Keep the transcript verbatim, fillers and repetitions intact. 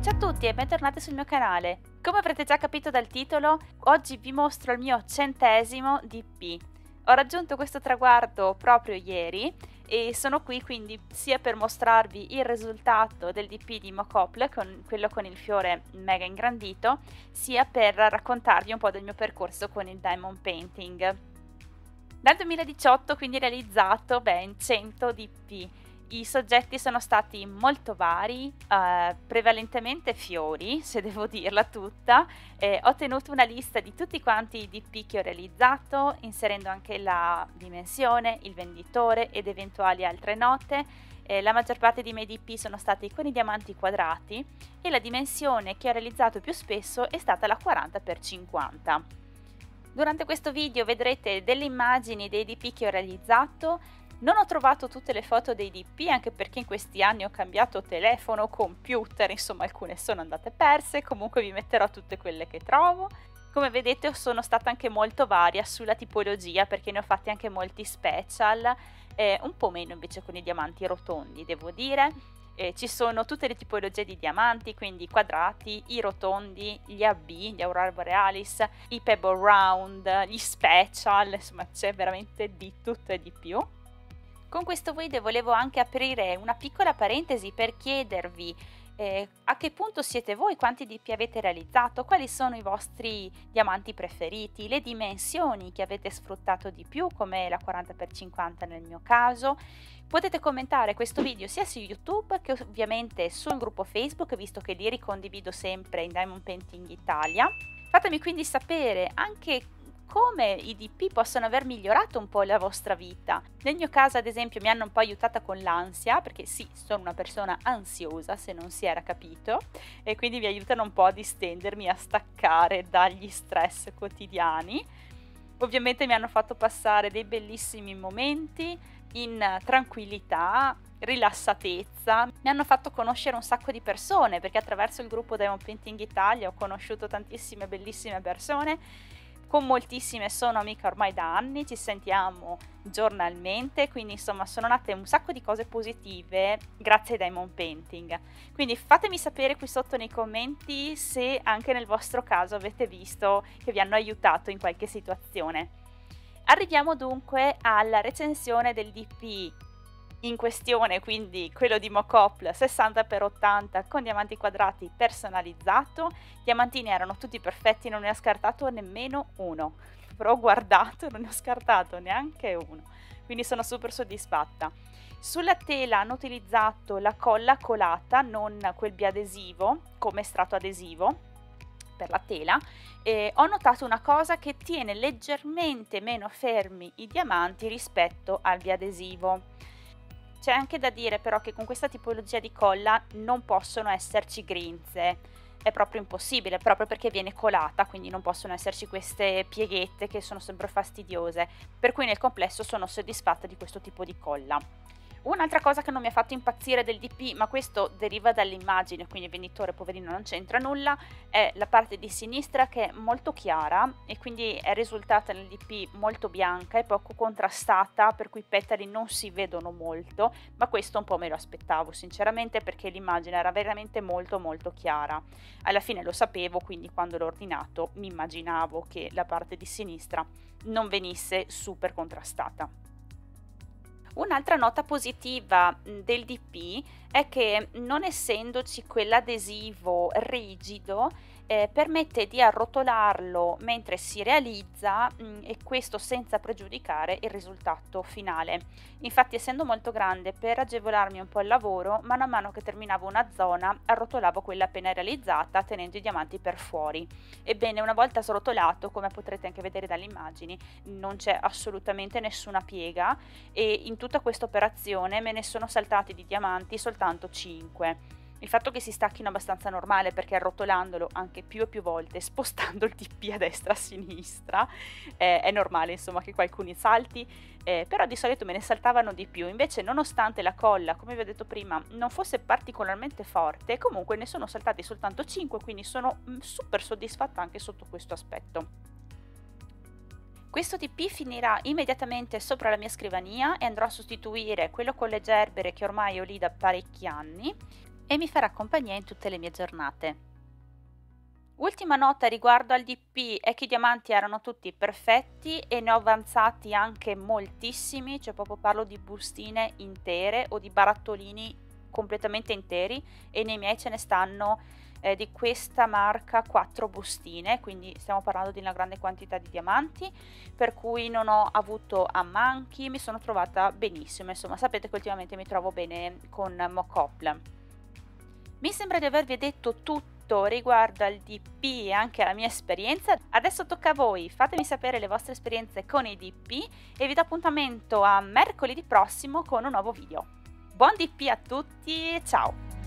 Ciao a tutti e bentornati sul mio canale. Come avrete già capito dal titolo, oggi vi mostro il mio centesimo D P. Ho raggiunto questo traguardo proprio ieri e sono qui quindi sia per mostrarvi il risultato del D P di Mocopl, con quello con il fiore mega ingrandito, sia per raccontarvi un po' del mio percorso con il diamond painting. Dal duemiladiciotto quindi realizzato ben cento D P. I soggetti sono stati molto vari, eh, prevalentemente fiori, se devo dirla tutta. Eh, ho tenuto una lista di tutti quanti i D P che ho realizzato, inserendo anche la dimensione, il venditore ed eventuali altre note. Eh, la maggior parte dei miei D P sono stati con i diamanti quadrati e la dimensione che ho realizzato più spesso è stata la quaranta per cinquanta. Durante questo video vedrete delle immagini dei D P che ho realizzato. Non ho trovato tutte le foto dei D P, anche perché in questi anni ho cambiato telefono, computer, insomma alcune sono andate perse, comunque vi metterò tutte quelle che trovo. Come vedete sono stata anche molto varia sulla tipologia, perché ne ho fatti anche molti special, eh, un po' meno invece con i diamanti rotondi, devo dire. Eh, ci sono tutte le tipologie di diamanti, quindi i quadrati, i rotondi, gli A B, gli Aurora Borealis, i Pebble Round, gli special, insomma c'è veramente di tutto e di più. Con questo video volevo anche aprire una piccola parentesi per chiedervi eh, a che punto siete voi, quanti D P avete realizzato, quali sono i vostri diamanti preferiti, le dimensioni che avete sfruttato di più, come la quaranta per cinquanta nel mio caso. Potete commentare questo video sia su YouTube che ovviamente sul gruppo Facebook, visto che li ricondivido sempre in Diamond Painting Italia. Fatemi quindi sapere anche come i D P possono aver migliorato un po' la vostra vita. Nel mio caso, ad esempio, mi hanno un po' aiutata con l'ansia, perché sì, sono una persona ansiosa, se non si era capito, e quindi mi aiutano un po' a distendermi, a staccare dagli stress quotidiani. Ovviamente mi hanno fatto passare dei bellissimi momenti in tranquillità, rilassatezza, mi hanno fatto conoscere un sacco di persone, perché attraverso il gruppo Diamond Painting Italia ho conosciuto tantissime bellissime persone. Con moltissime sono amica ormai da anni, ci sentiamo giornalmente, quindi insomma sono nate un sacco di cose positive grazie ai diamond painting. Quindi fatemi sapere qui sotto nei commenti se anche nel vostro caso avete visto che vi hanno aiutato in qualche situazione. Arriviamo dunque alla recensione del D P in questione, quindi quello di Mocopl sessanta per ottanta con diamanti quadrati personalizzato. I diamantini erano tutti perfetti, non ne ho scartato nemmeno uno, però ho guardato, non ne ho scartato neanche uno, quindi sono super soddisfatta. Sulla tela hanno utilizzato la colla colata, non quel biadesivo come strato adesivo per la tela. E ho notato una cosa, che tiene leggermente meno fermi i diamanti rispetto al biadesivo. C'è anche da dire però che con questa tipologia di colla non possono esserci grinze, è proprio impossibile, proprio perché viene colata, quindi non possono esserci queste pieghette che sono sempre fastidiose, per cui nel complesso sono soddisfatta di questo tipo di colla. Un'altra cosa che non mi ha fatto impazzire del D P, ma questo deriva dall'immagine, quindi il venditore poverino non c'entra nulla, è la parte di sinistra che è molto chiara e quindi è risultata nel D P molto bianca e poco contrastata, per cui i petali non si vedono molto, ma questo un po' me lo aspettavo sinceramente, perché l'immagine era veramente molto molto chiara. Alla fine lo sapevo, quindi quando l'ho ordinato mi immaginavo che la parte di sinistra non venisse super contrastata. Un'altra nota positiva del D P è che, non essendoci quell'adesivo rigido, eh, permette di arrotolarlo mentre si realizza mh, e questo senza pregiudicare il risultato finale. Infatti, essendo molto grande, per agevolarmi un po' il lavoro, mano a mano che terminavo una zona arrotolavo quella appena realizzata, tenendo i diamanti per fuori. Ebbene, una volta srotolato, come potrete anche vedere dalle immagini, non c'è assolutamente nessuna piega e in tutta questa operazione me ne sono saltati di diamanti soltanto cinque. Il fatto che si stacchino abbastanza normale, perché arrotolandolo anche più e più volte, spostando il D P a destra e a sinistra, eh, è normale insomma che qualcuno salti, eh, però di solito me ne saltavano di più. Invece, nonostante la colla, come vi ho detto prima, non fosse particolarmente forte, comunque ne sono saltati soltanto cinque, quindi sono super soddisfatta anche sotto questo aspetto. Questo D P finirà immediatamente sopra la mia scrivania e andrò a sostituire quello con le gerbere che ormai ho lì da parecchi anni. e mi farà compagnia in tutte le mie giornate. Ultima nota riguardo al D P è che i diamanti erano tutti perfetti e ne ho avanzati anche moltissimi, cioè proprio parlo di bustine intere o di barattolini completamente interi, e nei miei ce ne stanno eh, di questa marca quattro bustine, quindi stiamo parlando di una grande quantità di diamanti, per cui non ho avuto ammanchi, mi sono trovata benissimo. Insomma, sapete che ultimamente mi trovo bene con Mokopl. Mi sembra di avervi detto tutto riguardo al D P e anche alla mia esperienza. Adesso tocca a voi, fatemi sapere le vostre esperienze con i D P e vi do appuntamento a mercoledì prossimo con un nuovo video. Buon D P a tutti e ciao!